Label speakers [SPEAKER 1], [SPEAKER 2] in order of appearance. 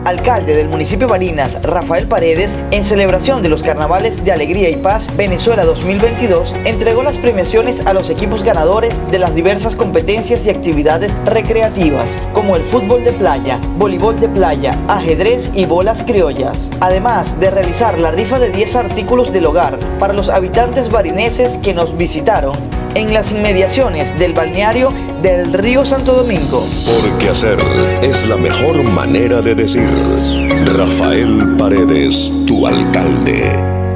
[SPEAKER 1] alcalde del municipio Barinas, Rafael Paredes, en celebración de los Carnavales de Alegría y Paz Venezuela 2022, entregó las premiaciones a los equipos ganadores de las diversas competencias y actividades recreativas, como el fútbol de playa, voleibol de playa, ajedrez y bolas criollas. Además de realizar la rifa de 10 artículos del hogar para los habitantes barineses que nos visitaron en las inmediaciones del balneario del Río Santo Domingo.
[SPEAKER 2] Porque hacer es la mejor manera de decir. Rafael Paredes, tu alcalde.